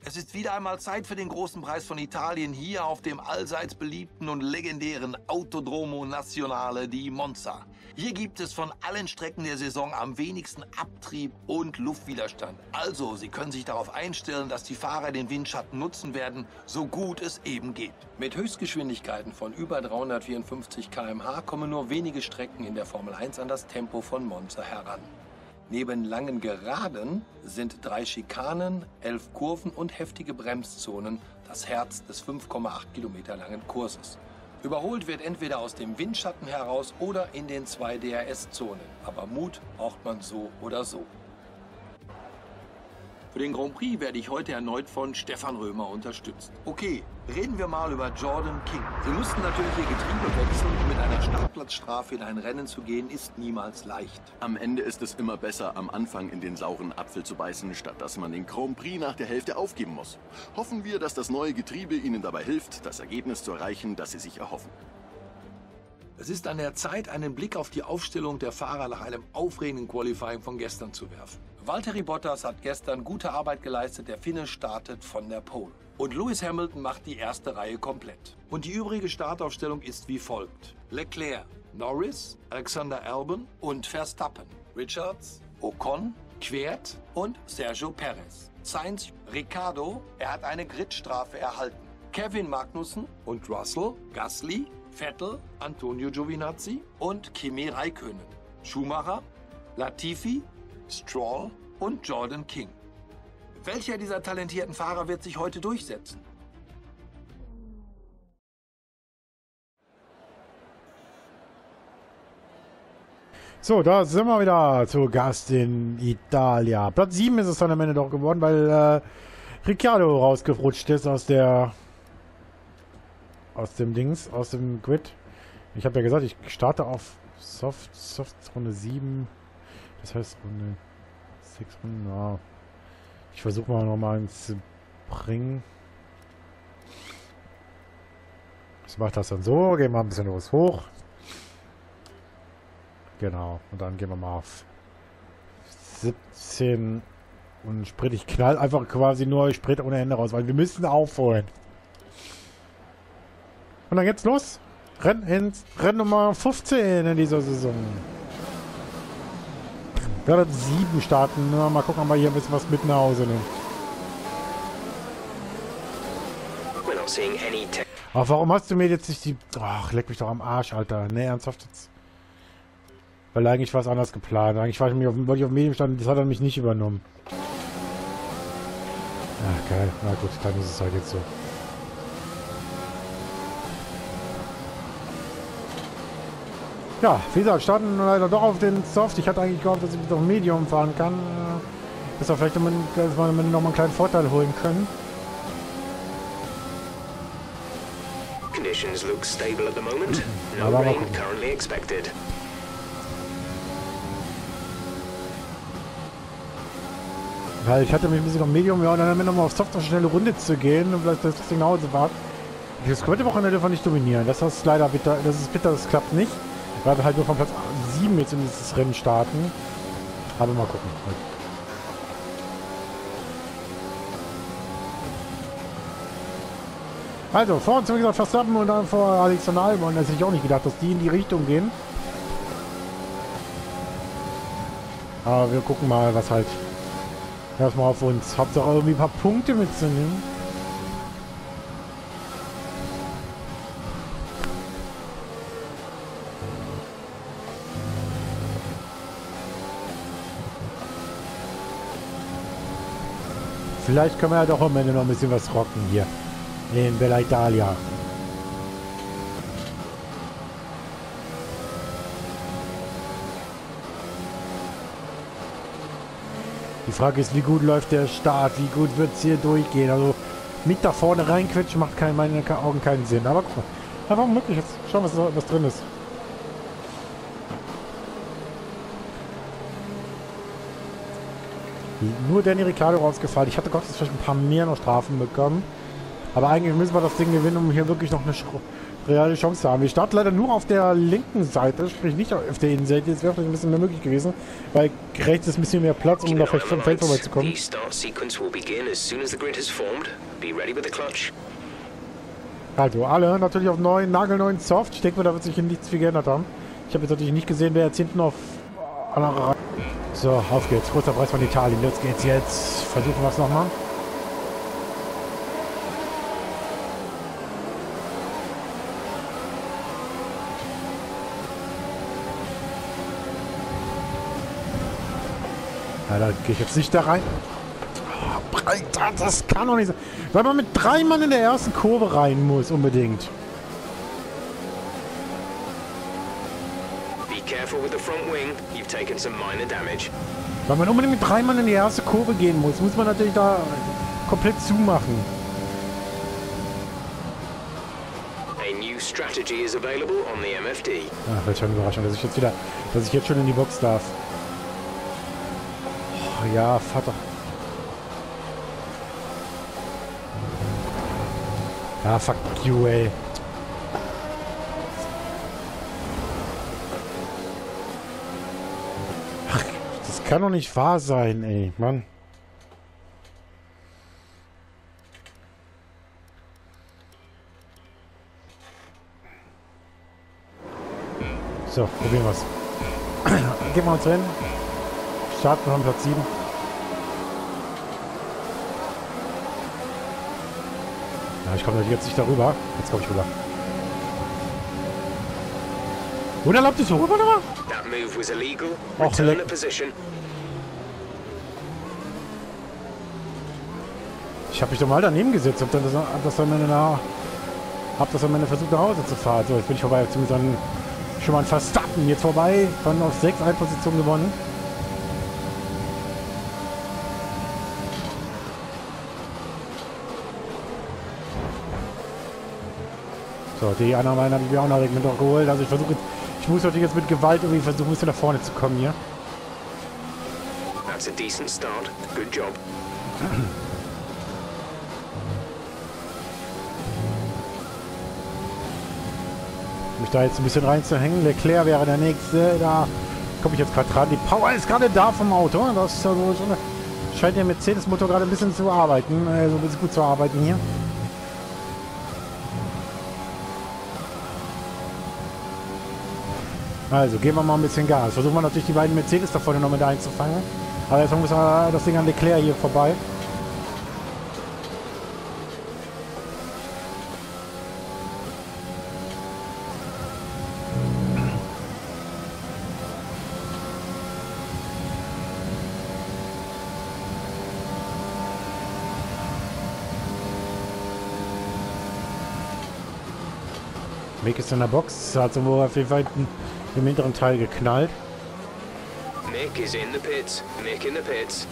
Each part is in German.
Es ist wieder einmal Zeit für den großen Preis von Italien hier auf dem allseits beliebten und legendären Autodromo Nazionale di Monza. Hier gibt es von allen Strecken der Saison am wenigsten Abtrieb und Luftwiderstand. Also, Sie können sich darauf einstellen, dass die Fahrer den Windschatten nutzen werden, so gut es eben geht. Mit Höchstgeschwindigkeiten von über 354 km/h kommen nur wenige Strecken in der Formel 1 an das Tempo von Monza heran. Neben langen Geraden sind 3 Schikanen, 11 Kurven und heftige Bremszonen das Herz des 5,8 Kilometer langen Kurses. Überholt wird entweder aus dem Windschatten heraus oder in den 2 DRS-Zonen. Aber Mut braucht man so oder so. Für den Grand Prix werde ich heute erneut von Stefan Römer unterstützt. Okay, reden wir mal über Jordan King. Sie mussten natürlich ihr Getriebe wechseln und mit einer Startplatzstrafe in ein Rennen zu gehen, ist niemals leicht. Am Ende ist es immer besser, am Anfang in den sauren Apfel zu beißen, statt dass man den Grand Prix nach der Hälfte aufgeben muss. Hoffen wir, dass das neue Getriebe Ihnen dabei hilft, das Ergebnis zu erreichen, das Sie sich erhoffen. Es ist an der Zeit, einen Blick auf die Aufstellung der Fahrer nach einem aufregenden Qualifying von gestern zu werfen. Valtteri Bottas hat gestern gute Arbeit geleistet, der Finne startet von der Pole. Und Lewis Hamilton macht die erste Reihe komplett. Und die übrige Startaufstellung ist wie folgt: Leclerc, Norris, Alexander Albon und Verstappen, Richards, Ocon, Kvyat und Sergio Perez. Sainz, Ricciardo, er hat eine Gridstrafe erhalten. Kevin Magnussen und Russell, Gasly, Vettel, Antonio Giovinazzi und Kimi Räikkönen. Schumacher, Latifi, Stroll und Jordan King. Welcher dieser talentierten Fahrer wird sich heute durchsetzen? So, da sind wir wieder zu Gast in Italia. Platz 7 ist es dann am Ende doch geworden, weil Ricciardo rausgerutscht ist aus dem Grid. Ich habe ja gesagt, ich starte auf Soft Runde 7. Das heißt Runde 6 Runden. Ja. Ich versuche mal nochmal ins zu bringen. Ich mache das dann so. Gehen wir ein bisschen los hoch. Genau. Und dann gehen wir mal auf 17 und Sprit. Ich knall einfach quasi nur Sprit ohne Ende raus, weil wir müssen aufholen. Und dann geht's los. Rennen Nummer 15 in dieser Saison. Gerade 7 starten. Mal gucken, ob wir hier ein bisschen was mit nach Hause nehmen. Ach, warum hast du mir jetzt nicht die... Ach, leck mich doch am Arsch, Alter. Ne, ernsthaft jetzt. Weil eigentlich war es anders geplant. Eigentlich wollte ich auf Medium standen, das hat er mich nicht übernommen. Ach, geil. Na gut, dann ist es halt jetzt so. Ja, wie gesagt, starten leider doch auf den Soft. Ich hatte eigentlich gehofft, dass ich mit auf Medium fahren kann. Dass wir vielleicht noch mal einen kleinen Vorteil holen können. Conditions look stable at the moment. No rain currently expected. Weil ich hatte mich ein bisschen auf Medium, ja, und dann haben wir nochmal auf Soft eine schnelle Runde zu gehen und vielleicht das Ding nach Hause fahren. Das zweite Wochenende dürfen wir nicht dominieren. Das ist leider bitter. Das ist bitter, das klappt nicht. Weil wir halt nur von Platz 7 jetzt in dieses Rennen starten. Aber mal gucken. Also, vor uns, wie gesagt, Verstappen und dann vor Alexander Albon. Da hätte ich auch nicht gedacht, dass die in die Richtung gehen. Aber wir gucken mal, was halt erstmal auf uns. Hauptsache irgendwie ein paar Punkte mitzunehmen. Vielleicht können wir ja doch am Ende noch ein bisschen was rocken hier in Bella Italia. Die Frage ist, wie gut läuft der Start, wie gut wird es hier durchgehen. Also mit da vorne reinquetschen macht in meinen Augen keinen Sinn. Aber guck mal, einfach möglich. Jetzt schauen wir, was drin ist. Nur Danny Ricciardo rausgefallen. Ich hatte Gottes vielleicht ein paar mehr noch Strafen bekommen. Aber eigentlich müssen wir das Ding gewinnen, um hier wirklich noch eine reale Chance haben. Wir starten leider nur auf der linken Seite, sprich nicht auf der Innenseite. Jetzt wäre vielleicht ein bisschen mehr möglich gewesen, weil rechts ist ein bisschen mehr Platz, um da vielleicht vom Feld vorbeizukommen. Also alle natürlich auf neuen, nagelneuen Soft. Ich denke mal, da wird sich hier nichts viel geändert haben. Ich habe jetzt natürlich nicht gesehen, wer jetzt hinten auf... So, auf geht's. Großer Preis von Italien. Los geht's jetzt. Versuchen wir es nochmal. Ja, da gehe ich jetzt nicht da rein. Oh, Alter, das kann doch nicht sein. Weil man mit 3 Mann in der ersten Kurve rein muss, unbedingt. Weil man unbedingt mit 3 Mann in die erste Kurve gehen muss man natürlich da komplett zumachen. Ach, wird schon überraschend, dass ich jetzt schon in die Box darf. Oh, ja, Vater. Ja, fuck you, ey. Ach, das kann doch nicht wahr sein, ey, Mann. So, probieren wir's. Gehen wir uns hin. Starten von Platz 7. Ja, ich komme jetzt nicht darüber. Jetzt komme ich rüber. Unerlaubt ist so rüber, oder? Och, leck. Ich habe mich doch mal daneben gesetzt. Hab das am Ende versucht nach Hause zu fahren. So, jetzt bin ich vorbei. Zumindest dann schon mal ein Verstappen. Jetzt vorbei. Dann auf 6 Position gewonnen. So, die anderen beiden habe ich mir auch noch mit geholt. Also ich muss natürlich jetzt mit Gewalt irgendwie versuchen, ein bisschen nach vorne zu kommen hier. That's a decent start. Good job. Mich da jetzt ein bisschen reinzuhängen. Leclerc wäre der nächste. Da komme ich jetzt gerade dran. Die Power ist gerade da vom Auto. Das ist also schon scheint der Mercedes-Motor gerade ein bisschen zu arbeiten. So ein bisschen gut zu arbeiten hier. Also, gehen wir mal ein bisschen Gas. Versuchen wir natürlich die beiden Mercedes da vorne noch mit einzufangen. Aber jetzt muss das Ding an Leclerc hier vorbei. Mick ist in der Box. Hat so auf jeden Fall im hinteren Teil geknallt. Mick is in the pits. Mick in the pits.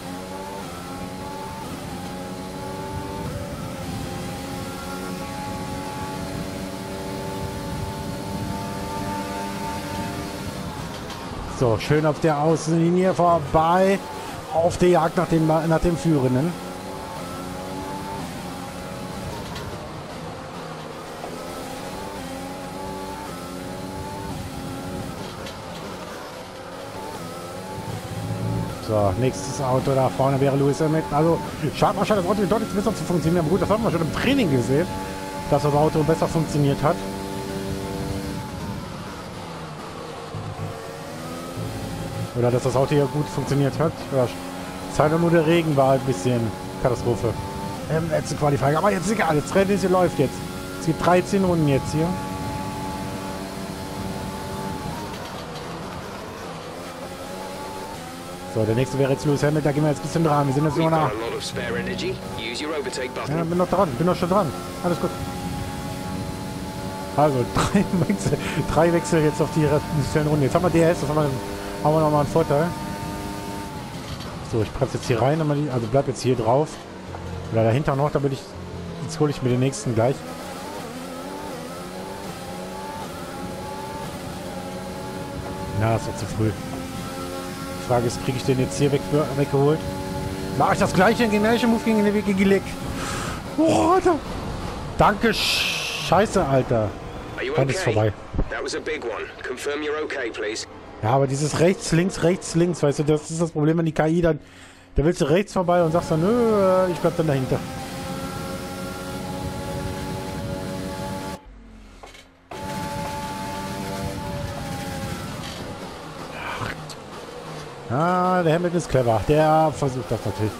So, schön auf der Außenlinie vorbei. Auf der Jagd nach dem Führenden. So, nächstes Auto da vorne wäre Lewis Hamilton. Also, schade mal, das Auto deutlich besser zu funktionieren. Aber gut, das haben wir schon im Training gesehen, dass das Auto besser funktioniert hat. Oder dass das Auto hier gut funktioniert hat. Ja, es sei nur der Regen war halt ein bisschen Katastrophe. Letzte Qualifying. Aber jetzt ist egal, das Rennen läuft jetzt. Es gibt 13 Runden jetzt hier. So, der nächste wäre jetzt Lewis Hamilton, da gehen wir jetzt ein bisschen dran. Wir sind jetzt nur nach. Ja, bin noch dran, bin noch schon dran. Alles gut. Also, 3 Wechsel jetzt auf die schnellen Runde. Jetzt haben wir DS, das haben wir nochmal einen Vorteil. So, ich bremse jetzt hier rein, also bleib jetzt hier drauf. Oder dahinter noch, damit ich. Jetzt hole ich mir den nächsten gleich. Na, das ist doch zu früh. Die Frage ist, kriege ich den jetzt hier weggeholt? Mache ich das gleiche in gleiche Move gegen Leck. Oh, Alter. Danke, Scheiße, Alter. Are you Dann ist okay? vorbei. That was a big one. Confirm you're okay, please. Ja, aber dieses rechts, links, weißt du, das ist das Problem, wenn die KI dann... Da willst du rechts vorbei und sagst dann, nö, ich bleib dann dahinter. Ah, der Hamilton ist clever. Der versucht das natürlich.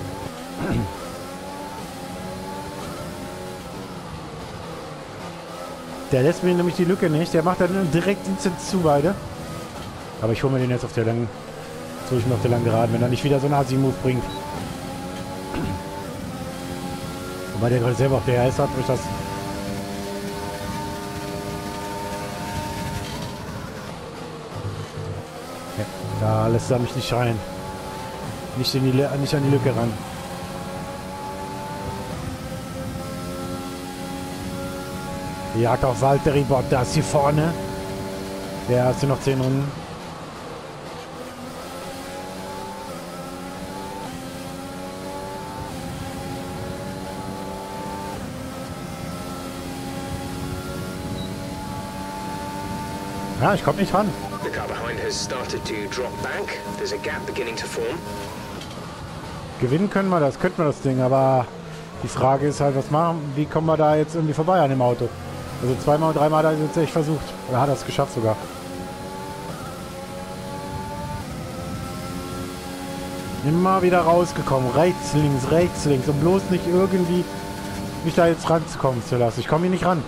Der lässt mir nämlich die Lücke nicht. Der macht dann direkt instant zu beide. Aber ich hole mir den jetzt auf der langen... So, ich mir auf der langen Geraden, wenn er nicht wieder so einen Asi-Move bringt. Wobei der gerade selber auf der RS hat, wo ich das... Ja, da lässt er mich nicht rein. Nicht an die Lücke ran. Jagd auf Valtteri Bottas hier vorne. Der hast du noch 10 Runden. Ja, ich komme nicht ran. The car behind has started to drop back. There's a gap beginning to form. Gewinnen können wir das, könnten wir das Ding, aber die Frage ist halt, was machen, wie kommen wir da jetzt irgendwie vorbei an dem Auto? Also zweimal, dreimal hat er jetzt echt versucht. Oder hat er es geschafft sogar. Immer wieder rausgekommen. Rechts, links, um bloß nicht irgendwie mich da jetzt ranzukommen zu lassen. Ich komme hier nicht ran.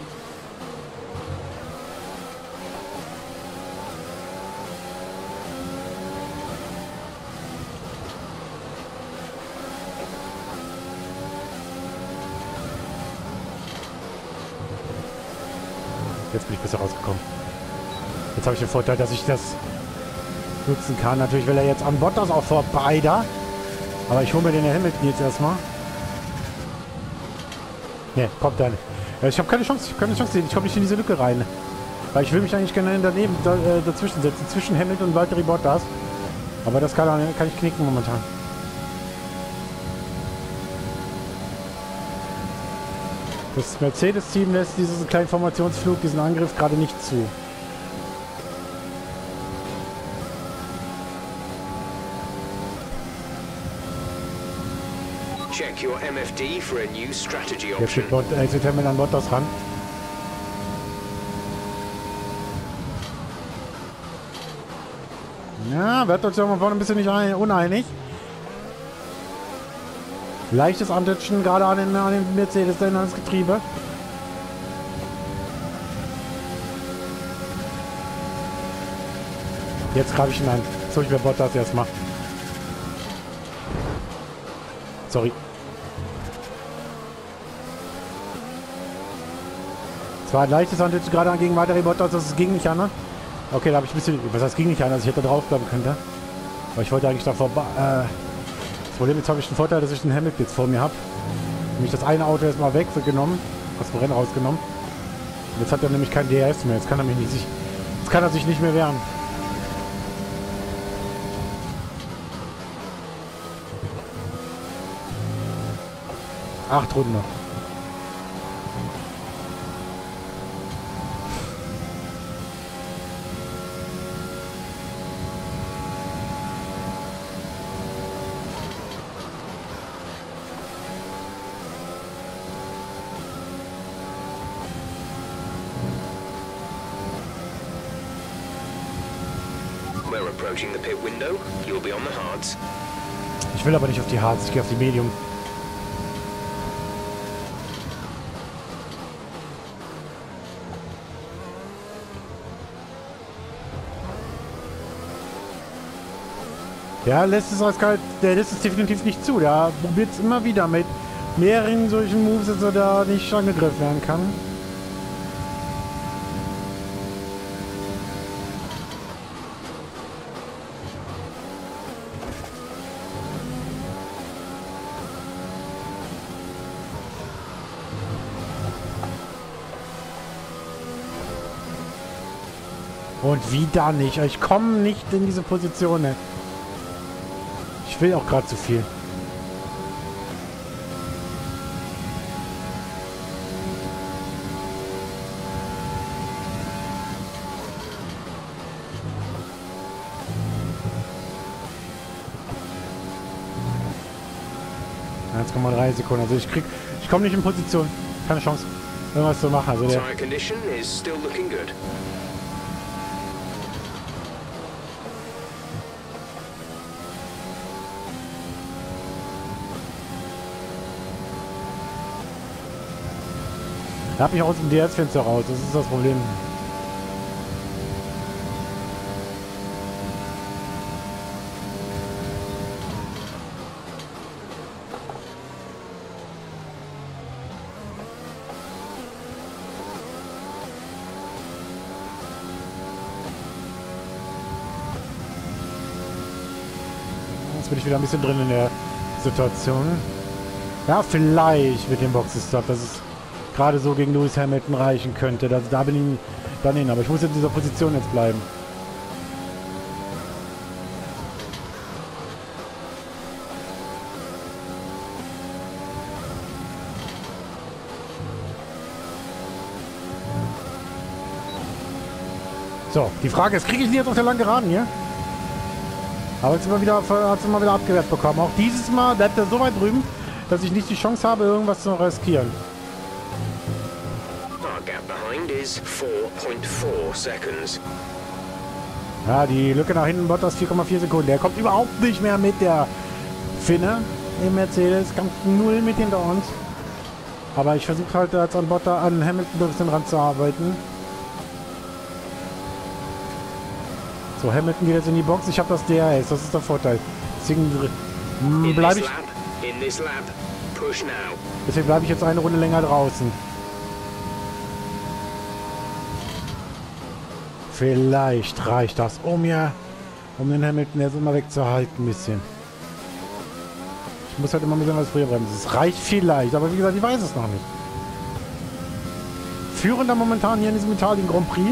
Jetzt bin ich besser rausgekommen. Jetzt habe ich den Vorteil, dass ich das nutzen kann. Natürlich will er jetzt an Bottas auch vorbei da. Aber ich hole mir den Hamilton jetzt erstmal. Ne, kommt da nicht. Ich habe keine Chance. Ich komme nicht in diese Lücke rein. Weil ich will mich eigentlich gerne daneben dazwischen setzen. Zwischen Hamilton und Valtteri Bottas. Aber das kann ich knicken momentan. Das Mercedes-Team lässt diesen kleinen Formationsflug, diesen Angriff gerade nicht zu. Check your MFD for a new strategy Jetzt option. geht Hamilton an Bottas ran. Ja, wird uns ja mal vorne ein bisschen nicht uneinig. Leichtes Antatschen gerade an den Mercedes, an das Getriebe. Jetzt greife ich ihn an. So, ich werde Bottas erstmal. Sorry. Es war ein leichtes Antatschen gerade gegen Valtteri Bottas, das ging nicht an. Okay, da habe ich ein bisschen... Was heißt, ging nicht an, also ich hätte drauf bleiben können. Aber ich wollte eigentlich davor... Das Problem, jetzt habe ich den Vorteil, dass ich den Hamilton jetzt vor mir habe. Nämlich das eine Auto erstmal weggenommen, aus dem Rennen rausgenommen. Und jetzt hat er nämlich kein DRS mehr. Jetzt kann er sich nicht mehr wehren. Acht Runden noch. We're approaching the pit window. You'll be on the hards. Ich will aber nicht auf die Hards, ich gehe auf die Medium. Der lässt es definitiv nicht zu. Der probiert es immer wieder mit mehreren solchen Moves, dass er da nicht angegriffen werden kann. Und wieder nicht. Ich komme nicht in diese Position. Ich will auch gerade zu viel. 1,3 Sekunden. Also ich komme nicht in Position. Keine Chance, irgendwas zu machen. Also der Tire condition is still looking good. er hat mich aus dem DS-Fenster raus. Das ist das Problem. Jetzt bin ich wieder ein bisschen drin in der Situation. Ja, vielleicht mit dem Boxenstopp, dass es gerade so gegen Lewis Hamilton reichen könnte. Da bin ich dann hin, aber ich muss in dieser Position jetzt bleiben. So, die Frage ist, kriege ich ihn jetzt auf der langen Geraden hier? Aber jetzt hat es immer wieder abgewehrt bekommen. Auch dieses Mal bleibt er so weit drüben, dass ich nicht die Chance habe, irgendwas zu riskieren. Our gap behind is 4.4 seconds. Ja, die Lücke nach hinten, Bottas 4,4 Sekunden. Der kommt überhaupt nicht mehr mit, der Finne im Mercedes. Kommt null mit hinter uns. Aber ich versuche halt jetzt an Hamilton ein bisschen ranzuarbeiten. So, Hamilton geht jetzt in die Box. Ich habe das DRS, das ist der Vorteil. Deswegen bleibe ich jetzt eine Runde länger draußen. Vielleicht reicht das, um den Hamilton jetzt immer wegzuhalten ein bisschen. Ich muss halt immer ein bisschen was früher bremsen. Es reicht vielleicht, aber wie gesagt, ich weiß es noch nicht. Führender momentan hier in diesem Italien Grand Prix.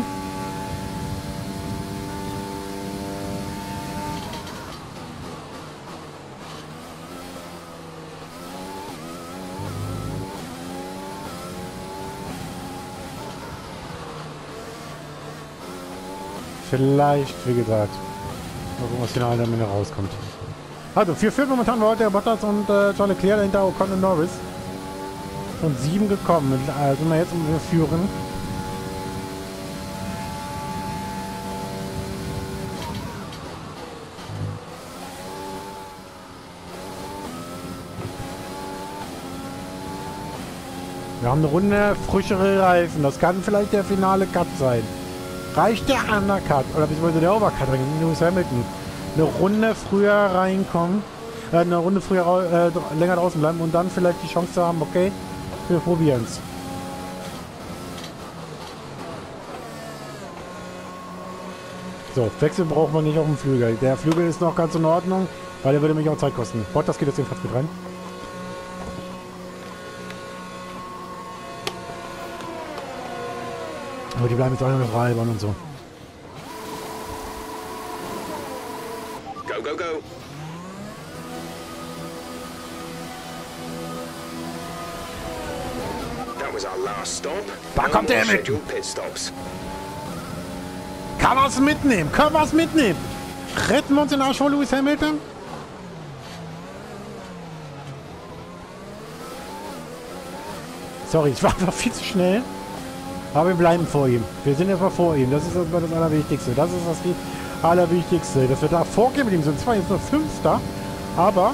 Vielleicht, wie gesagt, mal gucken, was Finale am Ende rauskommt. Also, 4 führt momentan heute der Bottas und Charles Leclerc dahinter Ocon und Norris. Von 7 gekommen. Sind wir jetzt führen. Wir haben eine Runde frischere Reifen. Das kann vielleicht der finale Cut sein. Reicht der Undercut oder beziehungsweise der Overcut gegen Lewis Hamilton? Eine Runde früher reinkommen, eine Runde früher länger draußen bleiben und dann vielleicht die Chance zu haben, okay, wir probieren es. So, Wechsel braucht man nicht auf dem Flügel. Der Flügel ist noch ganz in Ordnung, weil der würde mich auch Zeit kosten. Bottas geht jetzt jedenfalls mit rein. Aber die bleiben jetzt auch noch reibern und so. Go, go, go. That was our last stop. Da kommt der mit. Kann was mitnehmen? Können wir was mitnehmen? Retten wir uns den Arsch vor Lewis Hamilton? Sorry, ich war einfach viel zu schnell. Aber wir bleiben vor ihm. Wir sind einfach vor ihm. Das ist das Allerwichtigste. Das ist das Allerwichtigste. Dass wir da vorgehen mit ihm sind. Zwar jetzt nur Fünfter, aber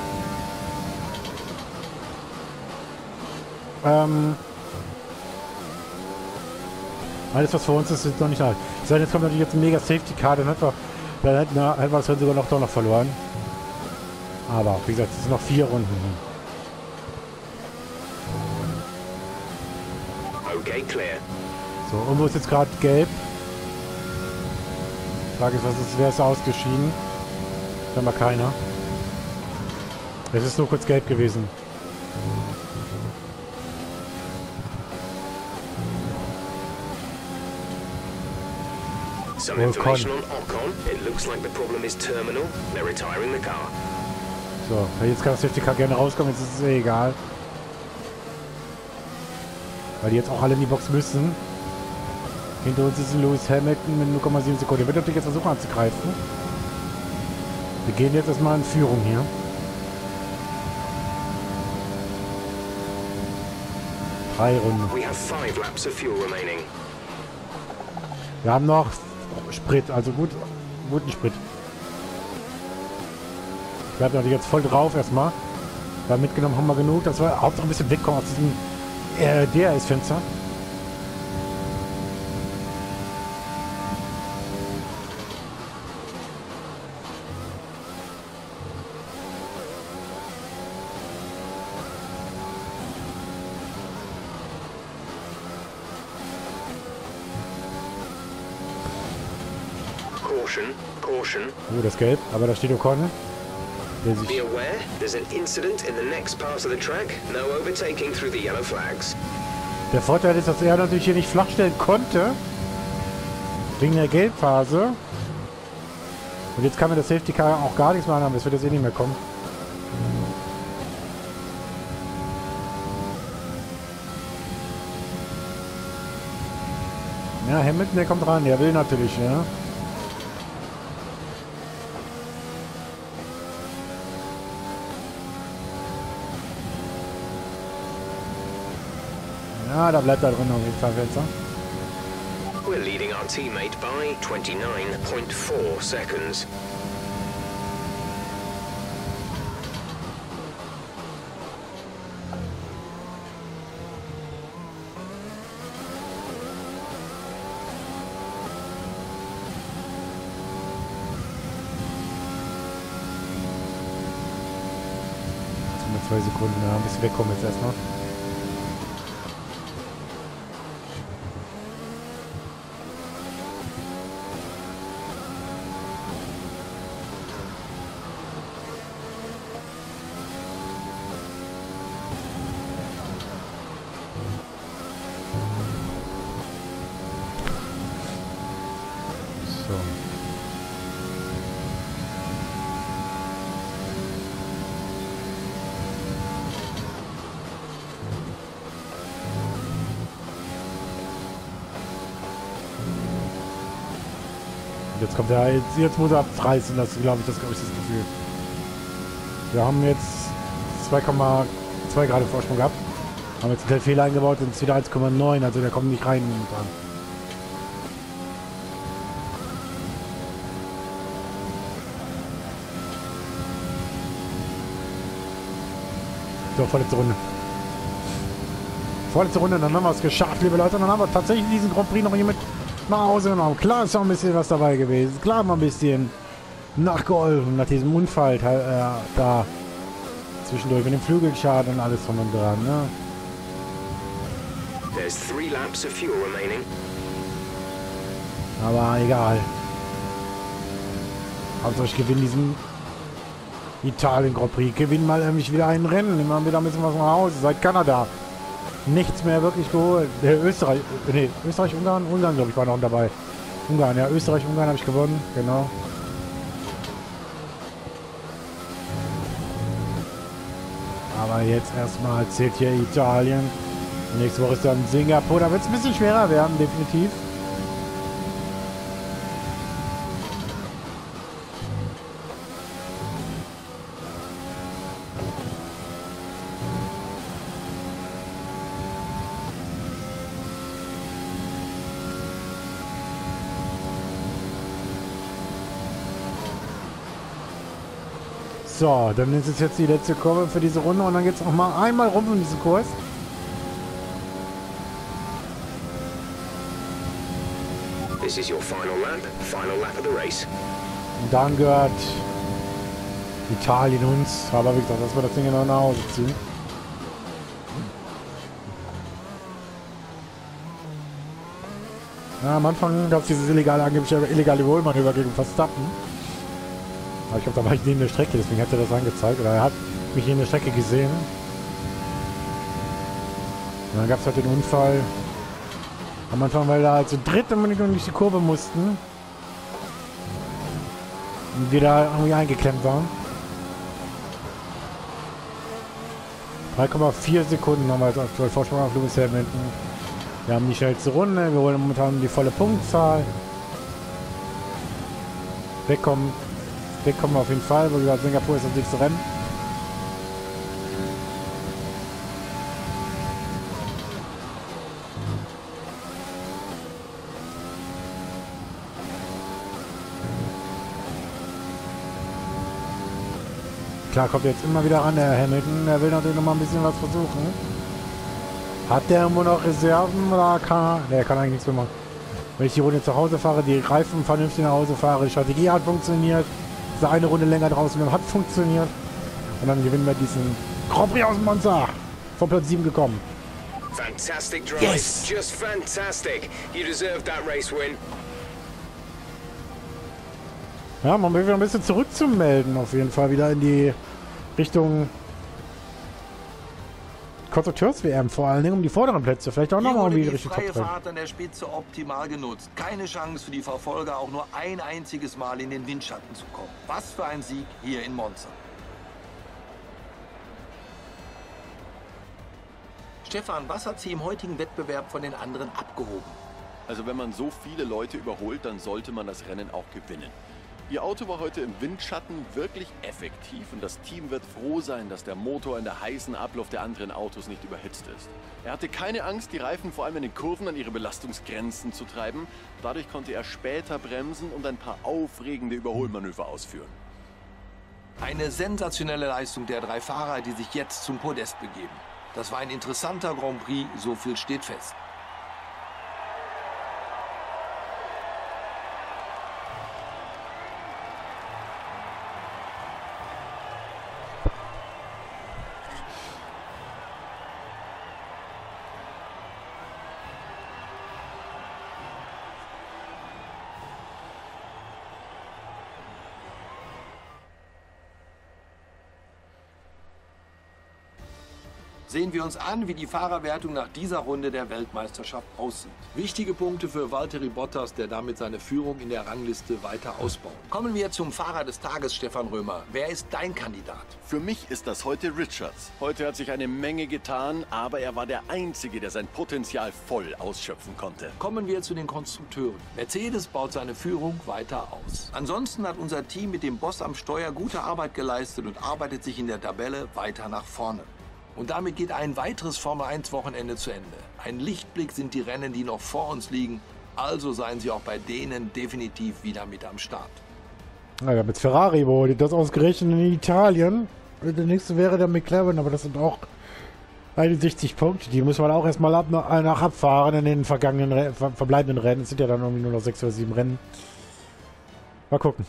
alles, was vor uns ist, ist noch nicht alt. Jetzt kommt natürlich jetzt ein mega Safety Car. Dann hätten wir das sogar noch verloren. Aber wie gesagt, es sind noch 4 Runden. Okay, clear. So, irgendwo ist jetzt gerade gelb. Frage ist, wer ist ausgeschieden? Scheinbar keiner. Es ist nur kurz gelb gewesen. Some information on Ocon. It looks like the problem is terminal. They're retiring the car. So, jetzt kann das Safety Car gerne rauskommen, jetzt ist es egal. Weil die jetzt auch alle in die Box müssen. Hinter uns ist ein Lewis Hamilton mit 0,7 Sekunden. Der wird natürlich jetzt versuchen anzugreifen. Wir gehen jetzt erstmal in Führung hier. 3 Runden. We have 5 laps of fuel remaining. Wir haben noch Sprit, also guten Sprit. Ich bleib natürlich jetzt voll drauf erstmal. Weil mitgenommen haben wir genug, dass wir Hauptsache ein bisschen wegkommen aus diesem DRS-Fenster. Caution. Das Gelb, aber da steht Ocon. Be aware, there's an incident in the next part of the track. No overtaking through the yellow flags. Der Vorteil ist, dass er natürlich hier nicht flachstellen konnte. Wegen der Gelbphase. Und jetzt kann mir das Safety Car auch gar nichts mehr anhaben. Das wird jetzt eh nicht mehr kommen. Ja, Hamilton, der kommt ran. Der will natürlich, ja. Ja, da bleibt er drin auf jeden Fall, Fenster. We're leading our teammate by 29.4 seconds. Jetzt mit 2 Sekunden, ja, ein bisschen wegkommen jetzt erstmal. Jetzt kommt er, jetzt muss er abreißen, das glaube ich, das Gefühl. Wir haben jetzt 2,2 Grad Vorsprung gehabt. Haben jetzt einen Fehler eingebaut, sind es wieder 1,9, also der kommt nicht rein momentan. So, vorletzte Runde. Vorletzte Runde, dann haben wir es geschafft, liebe Leute. Und dann haben wir tatsächlich diesen Grand Prix noch hier mit nach Hause genommen. Klar ist noch ein bisschen was dabei gewesen. Klar haben wir ein bisschen nachgeholfen nach diesem Unfall da zwischendurch mit dem Flügelschaden und alles drum und dran. Ne? There's 3 laps of fuel remaining. Aber egal. Hauptsache ich gewinne diesen Italien Grand Prix. Gewinne mal irgendwie wieder ein Rennen. Immer wieder ein bisschen was nach Hause. Seit Kanada. Nichts mehr wirklich geholt. Österreich, Ungarn glaube ich war noch dabei. Ungarn, ja, Österreich, Ungarn habe ich gewonnen, genau. Aber jetzt erstmal zählt hier Italien. Nächste Woche ist dann Singapur, da wird es ein bisschen schwerer werden, definitiv. So, dann ist es jetzt die letzte Kurve für diese Runde und dann geht es noch mal einmal rum um diesen Kurs. This is your final lap of the race. Und dann gehört Italien uns, aber wie gesagt, dass wir das Ding noch nach Hause ziehen. Ja, am Anfang gab es dieses angebliche illegale Überholmanöver gegen Verstappen. Aber ich glaube, da war ich neben der Strecke, deswegen hat er das angezeigt. Oder er hat mich neben der Strecke gesehen. Und dann gab es halt den Unfall. Am Anfang, weil da halt so dritte Minute durch die Kurve mussten. Und wir da irgendwie eingeklemmt waren. 3,4 Sekunden haben wir jetzt aktuell Vorsprung auf Lewis Hamilton. Wir haben die schnellste Runde. Wir holen momentan die volle Punktzahl. Wegkommen wir auf jeden Fall, weil gesagt, Singapur ist das nächste Rennen. Klar, kommt jetzt immer wieder ran, der Hamilton. Der will natürlich noch mal ein bisschen was versuchen. Hat der irgendwo noch Reserven oder kann er? Der kann eigentlich nichts mehr machen. Wenn ich die Runde zu Hause fahre, die Reifen vernünftig nach Hause fahre, die Strategie hat funktioniert. Diese eine Runde länger draußen hat funktioniert. Und dann gewinnen wir diesen Grand Prix aus Monza. Von Platz 7 gekommen. Fantastic drive. Yes. Just fantastic. You deserved that race win. Ja, man will wieder ein bisschen zurückzumelden, auf jeden Fall wieder in die Richtung Konstrukteurs-WM, vor allen Dingen um die vorderen Plätze, vielleicht auch nochmal um die Richtung Top 3. freie Fahrt an der Spitze optimal genutzt. Keine Chance für die Verfolger, auch nur ein einziges Mal in den Windschatten zu kommen. Was für ein Sieg hier in Monza. Stefan, was hat sie im heutigen Wettbewerb von den anderen abgehoben? Also wenn man so viele Leute überholt, dann sollte man das Rennen auch gewinnen. Ihr Auto war heute im Windschatten wirklich effektiv und das Team wird froh sein, dass der Motor in der heißen Abluft der anderen Autos nicht überhitzt ist. Er hatte keine Angst, die Reifen vor allem in den Kurven an ihre Belastungsgrenzen zu treiben. Dadurch konnte er später bremsen und ein paar aufregende Überholmanöver ausführen. Eine sensationelle Leistung der 3 Fahrer, die sich jetzt zum Podest begeben. Das war ein interessanter Grand Prix, so viel steht fest. Sehen wir uns an, wie die Fahrerwertung nach dieser Runde der Weltmeisterschaft aussieht. Wichtige Punkte für Valtteri Bottas, der damit seine Führung in der Rangliste weiter ausbaut. Kommen wir zum Fahrer des Tages, Stefan Römer. Wer ist dein Kandidat? Für mich ist das heute Richards. Heute hat sich eine Menge getan, aber er war der Einzige, der sein Potenzial voll ausschöpfen konnte. Kommen wir zu den Konstrukteuren. Mercedes baut seine Führung weiter aus. Ansonsten hat unser Team mit dem Boss am Steuer gute Arbeit geleistet und arbeitet sich in der Tabelle weiter nach vorne. Und damit geht ein weiteres Formel-1-Wochenende zu Ende. Ein Lichtblick sind die Rennen, die noch vor uns liegen. Also seien Sie auch bei denen definitiv wieder mit am Start. Naja, mit Ferrari überholt, das ausgerechnet in Italien. Der nächste wäre der McLaren, aber das sind auch 61 Punkte. Die muss man auch erstmal nach abfahren in den vergangenen verbleibenden Rennen. Es sind ja dann irgendwie nur noch 6 oder 7 Rennen. Mal gucken.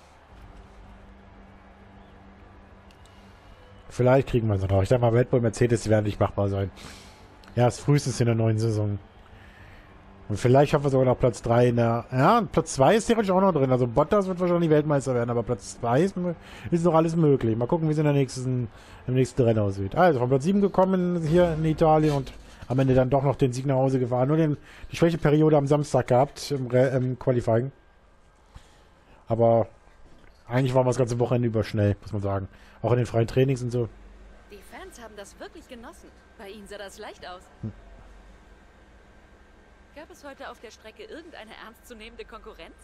Vielleicht kriegen wir es noch. Ich sag mal, Red Bull, Mercedes, die werden nicht machbar sein. Ja, das frühestens in der neuen Saison. Und vielleicht schaffen wir sogar noch Platz 3 in der... Ja, Platz 2 ist theoretisch auch noch drin. Also Bottas wird wahrscheinlich Weltmeister werden, aber Platz 2 ist noch alles möglich. Mal gucken, wie es im nächsten Rennen aussieht. Also von Platz 7 gekommen hier in Italien und am Ende dann doch noch den Sieg nach Hause gefahren. Nur die Schwächeperiode am Samstag gehabt im Qualifying. Aber eigentlich waren wir das ganze Wochenende über schnell, muss man sagen. Auch in den freien Trainings und so. Die Fans haben das wirklich genossen. Bei ihnen sah das leicht aus. Gab es heute auf der Strecke irgendeine ernstzunehmende Konkurrenz?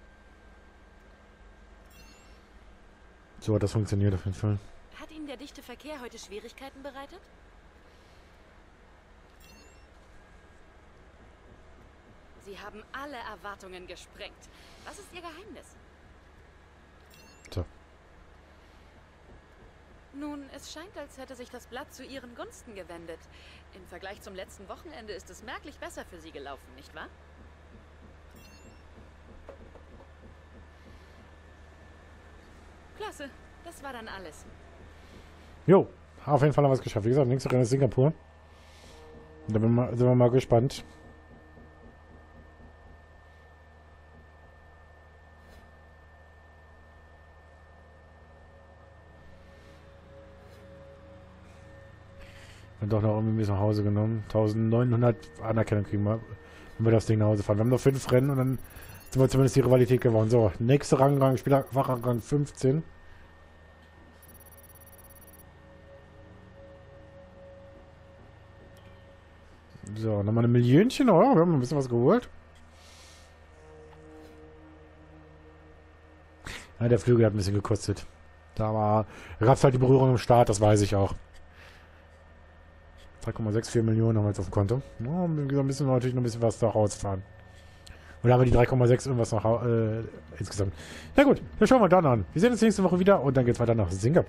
So hat das funktioniert auf jeden Fall. Hat Ihnen der dichte Verkehr heute Schwierigkeiten bereitet? Sie haben alle Erwartungen gesprengt. Was ist Ihr Geheimnis? So. Nun, es scheint, als hätte sich das Blatt zu Ihren Gunsten gewendet. Im Vergleich zum letzten Wochenende ist es merklich besser für Sie gelaufen, nicht wahr? Klasse, das war dann alles. Jo, auf jeden Fall haben wir es geschafft. Wie gesagt, nächste Rennen ist Singapur. Da sind wir mal gespannt. Doch noch irgendwie ein bisschen nach Hause genommen. 1900 Anerkennung kriegen wir, wenn wir das Ding nach Hause fahren. Wir haben noch 5 Rennen und dann sind wir zumindest die Rivalität gewonnen. So, nächste Rang, Spielerfachrang 15. So, nochmal ein Millionchen, oder? Wir haben ein bisschen was geholt. Ja, der Flügel hat ein bisschen gekostet. Da gab es halt die Berührung im Start, das weiß ich auch. 3,64 Millionen haben wir jetzt auf dem Konto. Ja, ein bisschen natürlich noch ein bisschen was da rausfahren. Oder haben wir die 3,6 irgendwas noch insgesamt. Na gut, dann schauen wir dann an. Wir sehen uns nächste Woche wieder und dann geht's weiter nach Singapur.